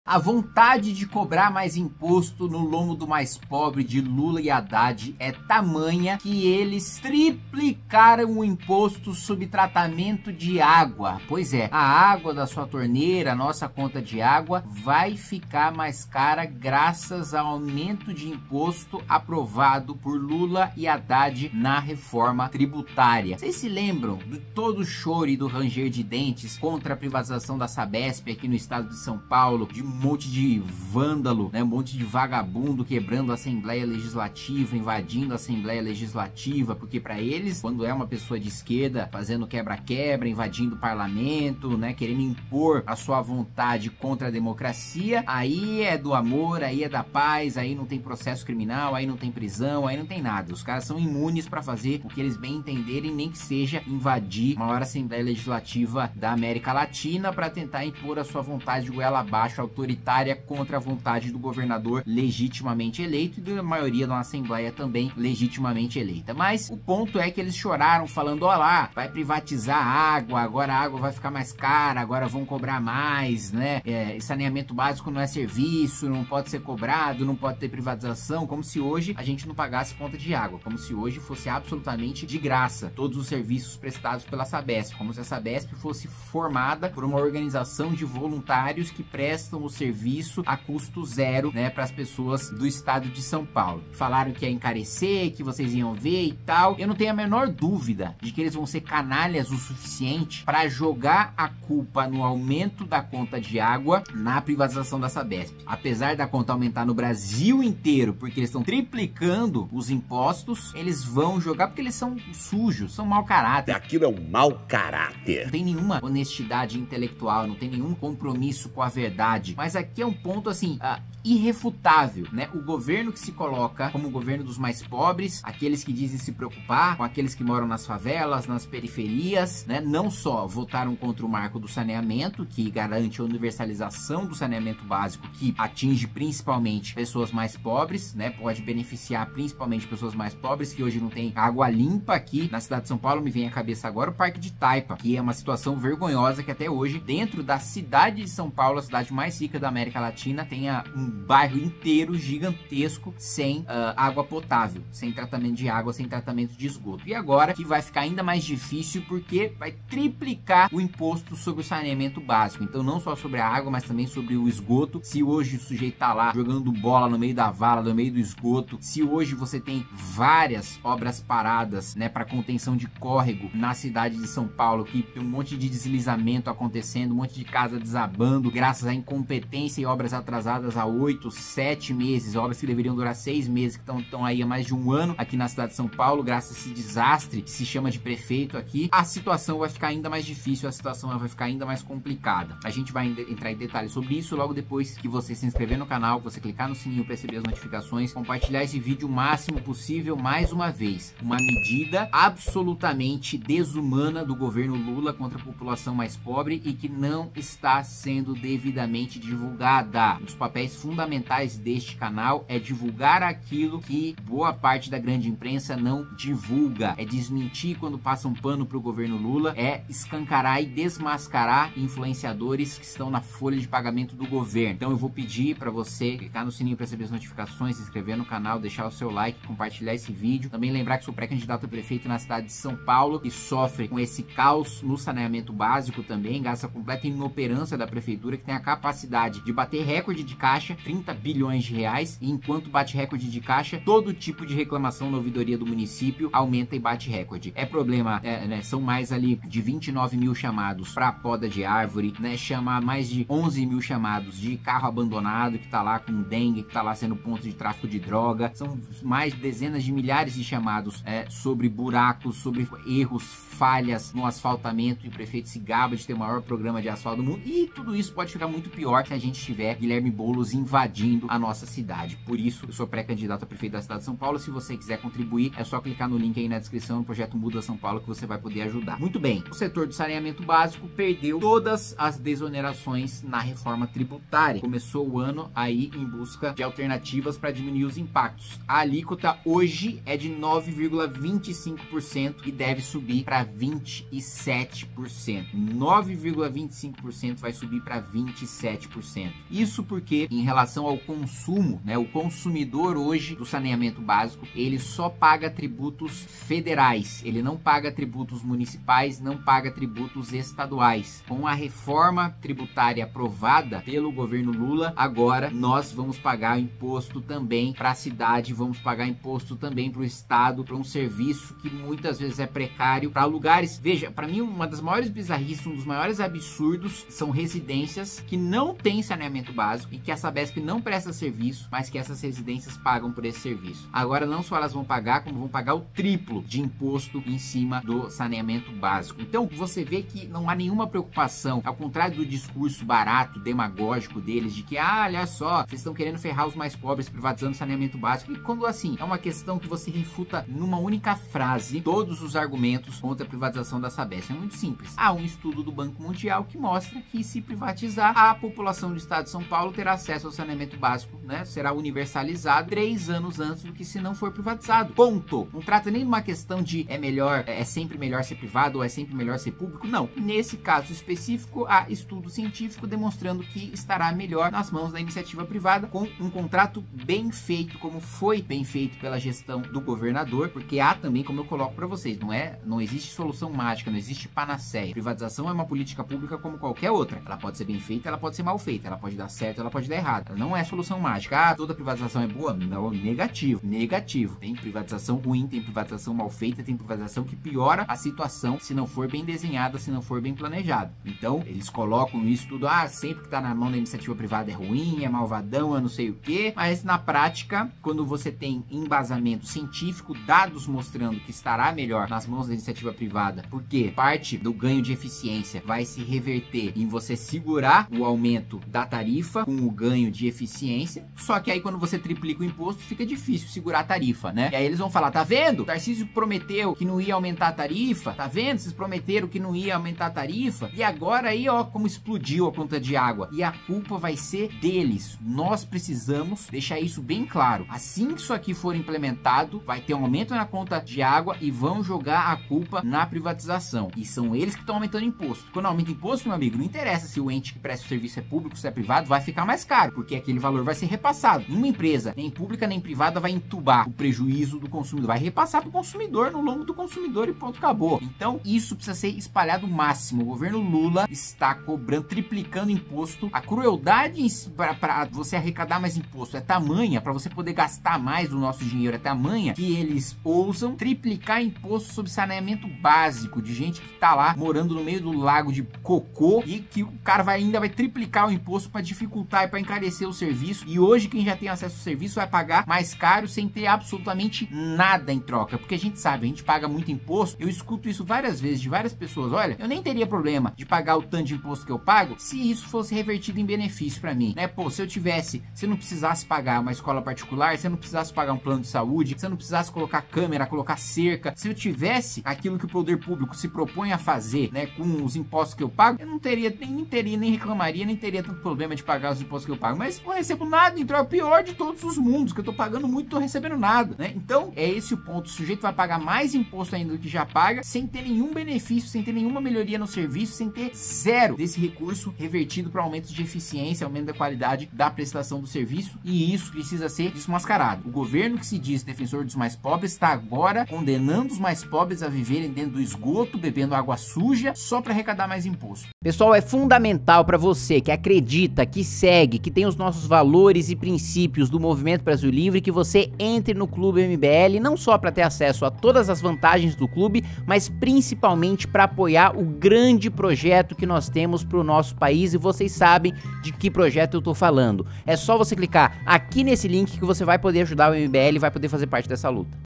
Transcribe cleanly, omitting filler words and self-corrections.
A vontade de cobrar mais imposto no lombo do mais pobre de Lula e Haddad é tamanha que eles triplicaram o imposto sobre tratamento de água. Pois é, a água da sua torneira, a nossa conta de água, vai ficar mais cara graças ao aumento de imposto aprovado por Lula e Haddad na reforma tributária. Vocês se lembram de todo o choro e do ranger de dentes contra a privatização da Sabesp aqui no estado de São Paulo, de um monte de vândalo, né? Um monte de vagabundo quebrando a Assembleia Legislativa, invadindo a Assembleia Legislativa, porque para eles, quando é uma pessoa de esquerda fazendo quebra-quebra, invadindo o parlamento, né? Querendo impor a sua vontade contra a democracia, aí é do amor, aí é da paz, aí não tem processo criminal, aí não tem prisão, aí não tem nada. Os caras são imunes para fazer o que eles bem entenderem, nem que seja invadir a maior Assembleia Legislativa da América Latina para tentar impor a sua vontade de goela abaixo, autoritária, contra a vontade do governador legitimamente eleito e da maioria da Assembleia também legitimamente eleita. Mas o ponto é que eles choraram falando, ó lá, vai privatizar a água, agora a água vai ficar mais cara, agora vão cobrar mais, né? Saneamento básico não é serviço, não pode ser cobrado, não pode ter privatização, como se hoje a gente não pagasse conta de água, como se hoje fosse absolutamente de graça todos os serviços prestados pela Sabesp, como se a Sabesp fosse formada por uma organização de voluntários que prestam o serviço a custo zero, né, para as pessoas do estado de São Paulo. Falaram que ia encarecer, que vocês iam ver e tal. Eu não tenho a menor dúvida de que eles vão ser canalhas o suficiente para jogar a culpa no aumento da conta de água na privatização da Sabesp. Apesar da conta aumentar no Brasil inteiro, porque eles estão triplicando os impostos, eles vão jogar porque eles são sujos, são mau caráter. Aquilo é um mau caráter. Não tem nenhuma honestidade intelectual, não tem nenhum compromisso com a verdade. Mas aqui é um ponto assim, irrefutável, né? O governo que se coloca como o governo dos mais pobres, aqueles que dizem se preocupar com aqueles que moram nas favelas, nas periferias, né? Não só votaram contra o marco do saneamento, que garante a universalização do saneamento básico, que atinge principalmente pessoas mais pobres, né? Pode beneficiar principalmente pessoas mais pobres, que hoje não tem água limpa aqui na cidade de São Paulo. Me vem à cabeça agora o Parque de Taipa, que é uma situação vergonhosa, que até hoje, dentro da cidade de São Paulo, a cidade mais rica da América Latina, tenha um bairro inteiro gigantesco sem água potável, sem tratamento de água, sem tratamento de esgoto. E agora que vai ficar ainda mais difícil, porque vai triplicar o imposto sobre o saneamento básico. Então não só sobre a água, mas também sobre o esgoto. Se hoje o sujeito tá lá jogando bola no meio da vala, no meio do esgoto, se hoje você tem várias obras paradas, né, para contenção de córrego na cidade de São Paulo, que tem um monte de deslizamento acontecendo, um monte de casa desabando, graças à incompetência e obras atrasadas há 8, 7 meses, obras que deveriam durar 6 meses, que estão aí há mais de um ano aqui na cidade de São Paulo, graças a esse desastre que se chama de prefeito aqui, a situação vai ficar ainda mais difícil, a situação vai ficar ainda mais complicada. A gente vai entrar em detalhes sobre isso logo depois que você se inscrever no canal, você clicar no sininho para receber as notificações, compartilhar esse vídeo o máximo possível. Mais uma vez, uma medida absolutamente desumana do governo Lula contra a população mais pobre e que não está sendo devidamente divulgada. Um dos papéis fundamentais deste canal é divulgar aquilo que boa parte da grande imprensa não divulga, é desmentir quando passa um pano para o governo Lula, é escancarar e desmascarar influenciadores que estão na folha de pagamento do governo. Então eu vou pedir para você clicar no sininho para receber as notificações, se inscrever no canal, deixar o seu like, compartilhar esse vídeo. Também lembrar que sou pré-candidato a prefeito na cidade de São Paulo, que sofre com esse caos no saneamento básico também, graças à completa inoperância da prefeitura, que tem a capacidade de bater recorde de caixa, 30 bilhões de reais, e enquanto bate recorde de caixa, todo tipo de reclamação na ouvidoria do município aumenta e bate recorde. É problema, né, são mais ali de 29 mil chamados para poda de árvore, né, chamar mais de 11 mil chamados de carro abandonado que tá lá com dengue, que tá lá sendo ponto de tráfico de droga, são mais dezenas de milhares de chamados sobre buracos, sobre erros, falhas no asfaltamento, e o prefeito se gaba de ter o maior programa de asfalto do mundo, e tudo isso pode ficar muito pior se a gente tiver Guilherme Boulos invadindo a nossa cidade. Por isso, eu sou pré-candidato a prefeito da cidade de São Paulo. Se você quiser contribuir, é só clicar no link aí na descrição do projeto Muda São Paulo que você vai poder ajudar. Muito bem, o setor do saneamento básico perdeu todas as desonerações na reforma tributária. Começou o ano aí em busca de alternativas para diminuir os impactos. A alíquota hoje é de 9,25% e deve subir para 27%. 9,25% vai subir para 27%. Isso porque, em relação ao consumo, né, o consumidor hoje do saneamento básico, ele só paga tributos federais, ele não paga tributos municipais, não paga tributos estaduais. Com a reforma tributária aprovada pelo governo Lula, agora nós vamos pagar imposto também para a cidade, vamos pagar imposto também para o estado, para um serviço que muitas vezes é precário, para lugares. Veja, para mim uma das maiores bizarrices, um dos maiores absurdos são residências que não têm saneamento básico e que a Sabesp não presta serviço, mas que essas residências pagam por esse serviço. Agora não só elas vão pagar, como vão pagar o triplo de imposto em cima do saneamento básico. Então você vê que não há nenhuma preocupação, ao contrário do discurso barato, demagógico deles, de que, olha só, vocês estão querendo ferrar os mais pobres privatizando saneamento básico. E quando assim, é uma questão que você refuta numa única frase todos os argumentos contra a privatização da Sabesp. É muito simples. Há um estudo do Banco Mundial que mostra que se privatizar, a população do estado de São Paulo terá acesso ao saneamento básico, né? Será universalizado 3 anos antes do que se não for privatizado. Ponto. Não trata nem de uma questão de é sempre melhor ser privado ou é sempre melhor ser público. Não. Nesse caso específico, há estudo científico demonstrando que estará melhor nas mãos da iniciativa privada com um contrato bem feito, como foi bem feito pela gestão do governador, porque há também, como eu coloco para vocês, não existe solução mágica, não existe panaceia. Privatização é uma política pública como qualquer outra. Ela pode ser bem feita, ela pode ser mal feita, ela pode dar certo, ela pode dar errado. Ela não é solução mágica. Toda privatização é boa? Não, negativo. Tem privatização ruim, tem privatização mal feita, tem privatização que piora a situação se não for bem desenhada, se não for bem planejada. Então, eles colocam isso tudo, sempre que tá na mão da iniciativa privada é ruim, é malvadão, é não sei o que, mas na prática, quando você tem embasamento científico, dados mostrando que estará melhor nas mãos da iniciativa privada, porque parte do ganho de eficiência vai se reverter em você segurar o aumento da tarifa com o ganho de eficiência, só que aí quando você triplica o imposto, fica difícil segurar a tarifa, né? E aí eles vão falar, tá vendo? O Tarcísio prometeu que não ia aumentar a tarifa, tá vendo? Vocês prometeram que não ia aumentar a tarifa, e agora aí, ó, como explodiu a conta de água. E a culpa vai ser deles. Nós precisamos deixar isso bem claro. Assim que isso aqui for implementado, vai ter um aumento na conta de água e vão jogar a culpa na privatização. E são eles que estão aumentando imposto. Quando aumenta imposto, meu amigo, não interessa se o ente que presta o serviço é público, se é privado, vai ficar mais caro, porque aquele valor vai ser repassado. Uma empresa, nem pública nem privada, vai entubar o prejuízo do consumidor, vai repassar para o consumidor, no lombo do consumidor e pronto, acabou. Então, isso precisa ser espalhado o máximo. O governo Lula está cobrando, triplicando imposto. A crueldade para você arrecadar mais imposto é tamanha, para você poder gastar mais do nosso dinheiro, é tamanha que eles ousam triplicar imposto sobre saneamento básico de gente que tá lá morando no meio do lago de cocô e que o cara ainda vai triplicar o imposto para dificultar e para encarecer o serviço. E hoje quem já tem acesso ao serviço vai pagar mais caro sem ter absolutamente nada em troca, porque a gente sabe, a gente paga muito imposto. Eu escuto isso várias vezes de várias pessoas. Olha, eu nem teria problema de pagar o tanto de imposto que eu pago se isso fosse revertido em benefício para mim, né? Pô, se eu não precisasse pagar uma escola particular, se eu não precisasse pagar um plano de saúde, se eu não precisasse colocar câmera, colocar cerca, se eu tivesse aquilo que o poder público se propõe a fazer, né, com os impostos que eu pago, eu nem reclamaria, nem teria tanto problema de pagar os impostos que eu pago, mas não recebo nada, então é o pior de todos os mundos, que eu tô pagando muito, tô recebendo nada, né? Então, é esse o ponto. O sujeito vai pagar mais imposto ainda do que já paga, sem ter nenhum benefício, sem ter nenhuma melhoria no serviço, sem ter zero desse recurso revertido para aumento de eficiência, aumento da qualidade da prestação do serviço, e isso precisa ser desmascarado. O governo que se diz defensor dos mais pobres está agora condenando os mais pobres a viverem dentro do esgoto, bebendo água suja, só para arrecadar mais imposto. Pessoal, é fundamental para você que acredita, que segue, que tem os nossos valores e princípios do Movimento Brasil Livre, que você entre no Clube MBL, não só para ter acesso a todas as vantagens do clube, mas principalmente para apoiar o grande projeto que nós temos para o nosso país, e vocês sabem de que projeto eu tô falando. É só você clicar aqui nesse link que você vai poder ajudar o MBL e vai poder fazer parte dessa luta.